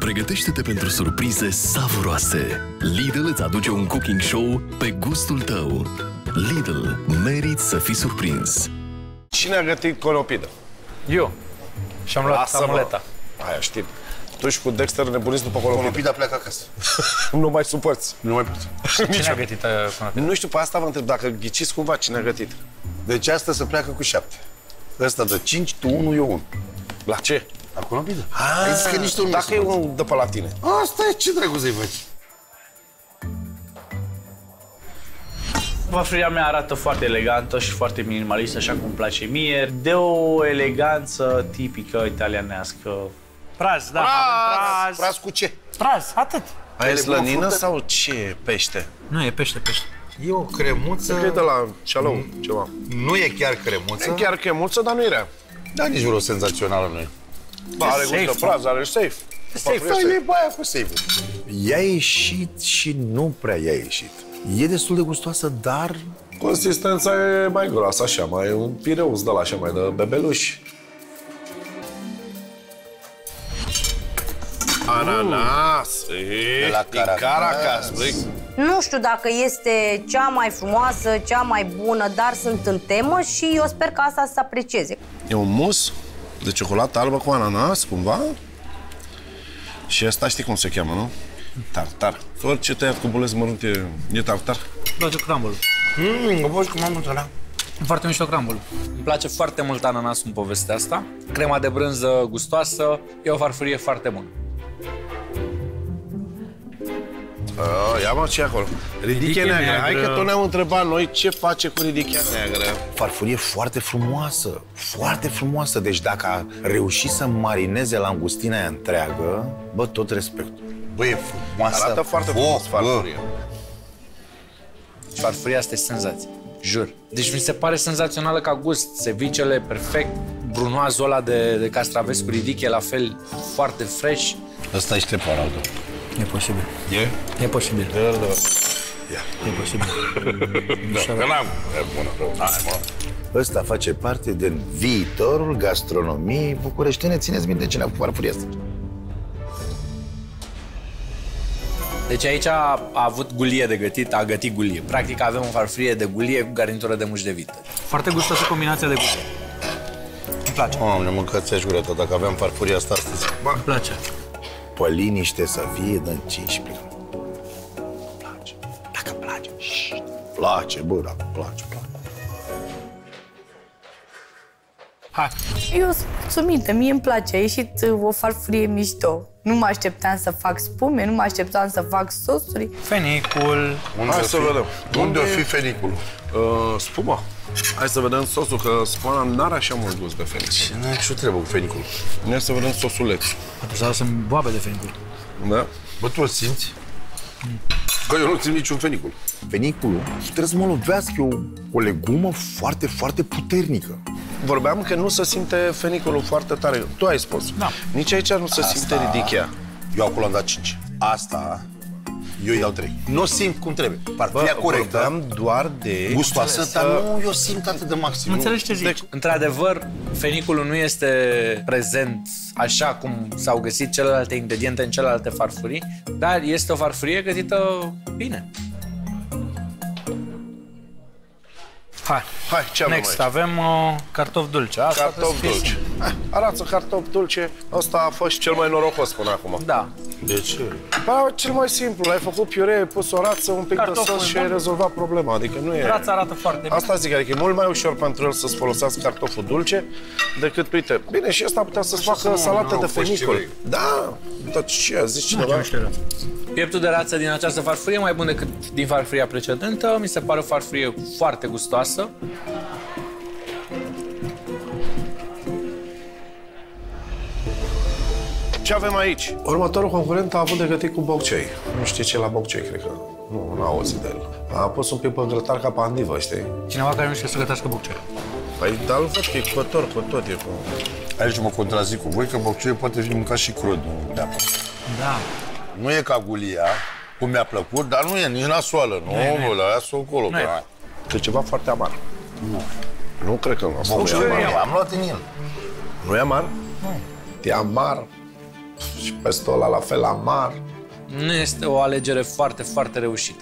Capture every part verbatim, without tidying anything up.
Pregătește-te pentru surprize savuroase. Lidl îți aduce un cooking show pe gustul tău. Lidl, meriți să fii surprins. Cine a gătit conopidă? Eu. Și am luat Lasă-mă. amuleta. Aia știm. Tu și cu Dexter nebuniți după conopidă. Conopida pleacă acasă. Nu mai suporți. Nu mai poți. Cine a gătit uh, conopidă? Nu știu, pe asta vă întreb, dacă ghiciți cumva cine a gătit. Deci asta se pleacă cu șapte. Ăsta dă cinci, tu unu, eu unu. La ce? La conopidă. Ah, Ai zis că nici tu nu dacă e unul de pe la tine. Asta e, ce dracu să-i faci? Farfuria mea arată foarte elegantă și foarte minimalistă, așa cum îmi place mie. De o eleganță tipică italianească. Praz, da, avem praz. Praz cu ce? Praz, atât. Aia e slănină fructe? sau ce pește? Nu, e pește, pește. E o cremuță. Cred că e de la șalou, ceva. Nu e chiar cremuță. E chiar chemuță, dar nu e rea. Dar nici vreo senzațională nu e. Ba, are gust de praz, are safe. Safe, e aia cu safe-ul. Ea a ieșit și nu prea i-a ieșit. E destul de gustoasă, dar... Consistența e mai groasă, așa, mai un pireus de la așa, mai de bebeluș. Ananas! De la din Caracas, băi. Nu știu dacă este cea mai frumoasă, cea mai bună, dar sunt în temă și eu sper că asta să se aprecieze. E un mus de ciocolată albă cu ananas, cumva. Și asta știi cum se cheamă, nu? Tartar. Orice tăiat cu bulezi mărunt e, e tartar. Îmi place crumble. Mmm, o faci cu mamă ăla. Foarte mișto crumble. Îmi place foarte mult ananasul în povestea asta. Crema de brânză gustoasă. E o farfurie foarte bună. Oh, ia mă, ce acolo? Ridiche, Ridiche neagră. neagră. Hai că tot ne-am întrebat noi ce face cu ridichea neagră. Farfurie foarte frumoasă, foarte frumoasă. Deci dacă a reușit să marineze langustina aia întreagă, bă, tot respectul. Bă, e frumoasă. Arată foarte frumos farfurie. Farfuria asta e senzație. Jur. Deci mi se pare senzațională ca gust. Sevicele perfect. Brunoazul ăla de, de castraveți cu ridiche, la fel, foarte fresh. Ăsta e șteparalul. E posibil. E? E posibil. Da, da. E posibil. Da, că n-am. E bună, rău. Hai, mă. Ăsta face parte din viitorul gastronomiei bucureștine. Țineți minte cine a făcut farfuria asta. Deci aici a, a avut gulie de gătit, a gătit gulie. Practic avem o farfurie de gulie cu garnitură de muș de vită. Foarte gustoasă combinația de gulie. Îmi place. Mamă, ne mâncați-aș gură dacă aveam farfuria asta astăzi. Îmi place. Pe liniște să fie, dă cincisprezece. Place. Dacă place. Șt. Place, bă, dacă place, place. Hai. Eu sunt mulțumită, mie îmi place, a ieșit o farfurie mișto. Nu mă așteptam să fac spume, nu mă așteptam să fac sosuri. Fenicul. Unde Hai o să fi? vedem. Unde o Unde- fi feniculul? Uh, spuma. Hai să vedem sosul, că spuma n-are așa mult gust de fenic. Ce n-ai ce trebuie cu feniculul? Hai să vedem sosuleț. Poate să lăsăm boabe de fenicul. Da? Bă, tu o simți? Bă, eu nu simt niciun fenicul. Feniculul trebuie să mă lovească, e o, o legumă foarte, foarte puternică. Vorbeam că nu se simte feniculul foarte tare. Tu ai spus. Da. Nici aici nu se simte ridichea. Eu acolo am dat cinci. Asta, eu îi dau trei. Nu o simt cum trebuie. Farfuria corectă, vorbeam doar de... gustoasă, dar nu eu simt atât de maxim. Nu înțelegi ce zici? Deci, într-adevăr, feniculul nu este prezent așa cum s-au găsit celelalte ingrediente în celelalte farfurii, dar este o farfurie gătită bine. Hai. Hai, ce avem Next, aici? avem uh, cartofi dulce. Asta Cartof trebuie să fie dulce. simplu. Ah, arată cartof dulce. Ăsta a fost cel mai norocos până acum. Da. De ce? Ba, cel mai simplu. Ai făcut piure, ai pus o rață, un pic Cartoful de sos și bun. ai rezolvat problema. Adică nu e... Rața arată foarte bine. Asta zic, adică e mult mai ușor pentru el să-ți folosească cartoful dulce decât, uite, bine, și ăsta putea să-ți facă nu, salată nu, de au fost fenicul. ceva. Da, dar ce a zis cineva? Pieptul de rață din această farfurie e mai bun decât din farfuria precedentă. Mi se pare o farfurie foarte gustoasă. Ce avem aici? Următorul concurent a avut de gătit cu boccioi. Nu știu ce la boccioi, cred că. Nu, nu a auzit de el. A pus un pic pe grătar ca pe andivă, știi? Cineva care nu știe să gătească boccioi. Păi, dar îl văd că e cotor, cotor, e cu... Aici mă contrazic cu voi că boccioi poate fi mâncat și crud, nu de apă. Da. Nu e ca gulia, cum mi-a plăcut, dar nu e nici nasoală. Nu, bă, la aia sunt acolo. Nu e. E ceva foarte amar. Nu. Nu cred că nu. Boccioi, am luat în el. Nu e amar? Nu. E amar. Și pesto ăla la fel amar. Nu este o alegere foarte, foarte reușită.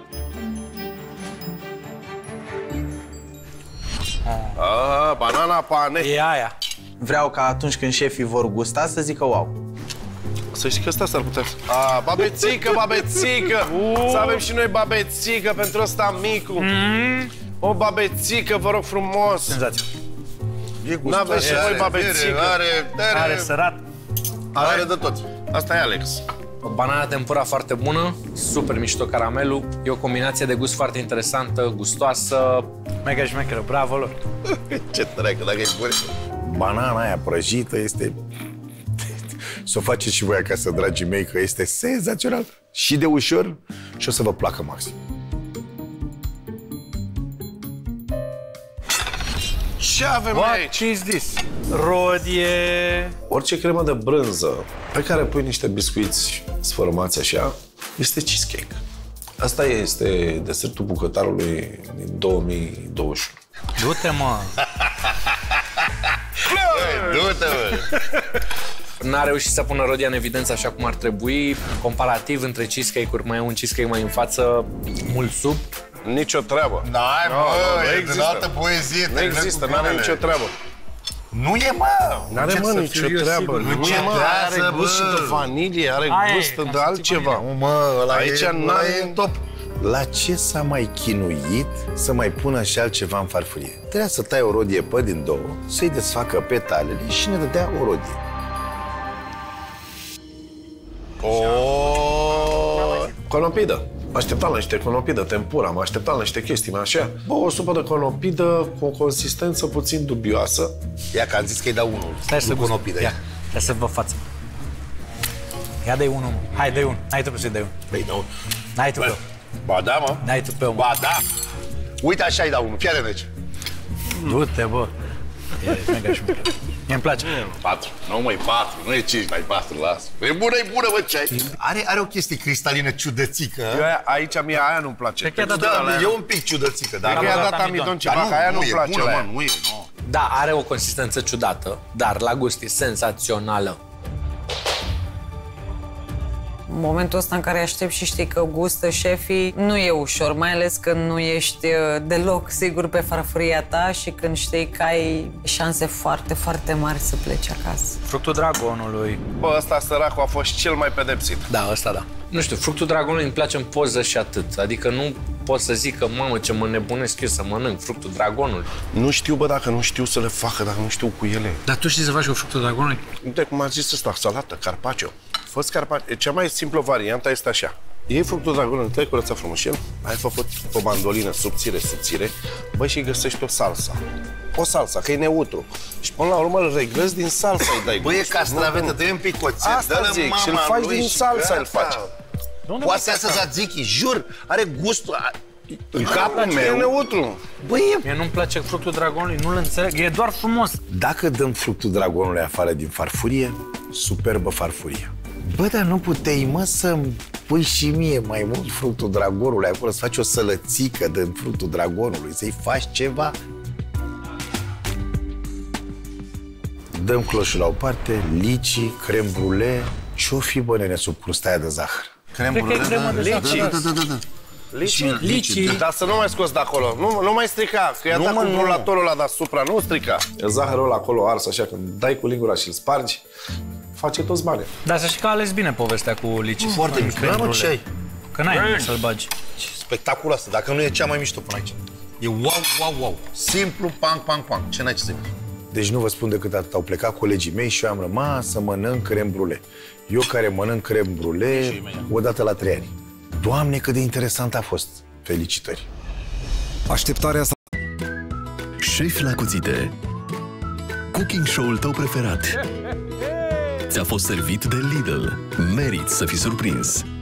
Ah, banana pane. E aia. Vreau ca atunci când șefii vor gusta să zică wow. Să știi că ăsta s-ar putea... Ah, babețică, babețică! Uh. Să avem și noi babețică pentru ăsta micu. Mm. O babețică, vă rog frumos. Senzație. N-aveți și voi babețică. Are, are, Are sărat. Are, are de tot. Asta e Alex. O banana tempura foarte bună, super mișto caramelul. E o combinație de gust foarte interesantă, gustoasă. Mega șmecheră, bravo lor. Ce treacă, dacă e bun. Banana aia prăjită este... Să o faceți și voi acasă, dragii mei, că este senzațional. Și de ușor și o să vă placă maxim. Ce avem What aici? is this? Rodie. Orice cremă de brânză pe care pui niște biscuiți sfărâmați așa, este cheesecake. Asta este desertul bucătarului din două mii douăzeci și unu. Du-te, mă. Du-te, mă! N-a reușit să pună Rodia în evidență așa cum ar trebui. Comparativ între cheesecake-uri, mai e un cheesecake mai în față, mult sub. Nicio treabă. N-ai, No, mă, no, nu e există. de altă poezie. Nu există, n-are nicio treabă. Nu e, mă! N-are, mă, nicio treabă. Nu e, mă, are gust și de vanilie, are gust de altceva. Nu, mă, ăla Aici e, n-are- ăla e top. La ce s-a mai chinuit să mai pună și altceva în farfurie? Trebuia să tai o rodie pe din două, să-i desfacă petalele și ne dădea o rodie. O conopidă. Mă așteptam la niște conopidă, tempura, mă așteptam la niște chestii, mai așa. Bă, o supă de conopidă cu o consistență puțin dubioasă. Ia că am zis că-i dau unul. Stai să cu conopidă. Ia, ia să vă față. Ia dă-i unul, mă. Hai, dă-i unul. N-ai tu pe să-i dai unul. Păi, nu. N-ai tu pe unul. Ba da, mă. N-ai tu pe unul. Ba da. Uite, așa-i dau unul. Fiare aici. Du-te, bă. E mega șmecher. Mie-mi place. Patru. Nu, măi, patru. Nu e cinci, mai patru, las. E bună, e bună, bă, ce ai? Are, are o chestie cristalină ciudățică. Eu aia, aici mie aia nu-mi place. Cred că i-a dat Da, alea. e un pic ciudățică, dar... Cred că i-a dat amidon. amidon Dar ceva, că aia nu nu-mi e place. bună, la ea. mă, nu e, nu. Da, are o consistență ciudată, dar la gust e senzațională. În momentul ăsta în care aștept și știi că gustă șefii, nu e ușor, mai ales când nu ești uh, deloc sigur pe farfuria ta și când știi că ai șanse foarte, foarte mari să pleci acasă. Fructul dragonului. Bă, ăsta săracul a fost cel mai pedepsit. Da, ăsta da. Nu știu, fructul dragonului îmi place în poză și atât. Adică nu pot să zic că, mamă, ce mă nebunesc eu să mănânc fructul dragonului. Nu știu, bă, dacă nu știu să le facă, dacă nu știu cu ele. Dar tu știi să faci cu fructul dragonului? Uite cum a zis ăsta, salată, carpaccio. Fost carpaccio. Cea mai simplă variantă este așa. Iei fructul dragonului, te-ai curățat frumos și el, ai făcut o mandolină subțire, subțire, băi, și găsești o salsa. O salsa, că e neutru. Și până la urmă îl reglezi din salsa, îi dai Bă, e gust. castravete, dă-i un pic oțet, Asta dă-l zic, mama și îl faci lui din și salsa, gata. îl faci. Poate să tzatziki, jur, are gustul... a- În capul E meu... neutru. Bă, e... Mie nu-mi place fructul dragonului, nu-l înțeleg, e doar frumos. Dacă dăm fructul dragonului afară din farfurie, superbă farfurie. Bă, dar nu puteai, mă, să-mi pui și mie mai mult fructul dragonului acolo, să faci o sălățică din fructul dragonului, să-i faci ceva. Dăm cloșul la o parte, licii, creme brulee, ce-o fi, bă, nene, sub crustaia de zahăr? Creme Cred că e cremă de Lici. Da, da, da, da. Lici. Lici. Dar să nu mai scoți de acolo. Nu, nu mai strica, că i-a Nu, dat mă, cu nu. rulatorul ăla deasupra, nu strica. E zahărul ăla acolo ars, așa, când dai cu lingura și îl spargi, face toți banii. Dar să știi că a ales bine povestea cu licii. Foarte În mișto. creme Da, mă, brulee. ce ai? Că n-ai să-l bagi. Spectaculoasă, dacă nu e cea mai mișto până aici. E wow, wow, wow. Simplu, pang, pang, pang. Ce n-ai ce să zic? Deci nu vă spun decât atât. Au plecat colegii mei și eu am rămas să mănânc creme brulee. Eu care mănânc creme brulee o dată la trei ani. Doamne, cât de interesant a fost. Felicitări. Așteptarea asta. Șefi la cuțite. Cooking show-ul tău preferat. Ți-a fost servit de Lidl. Meriți să fii surprins.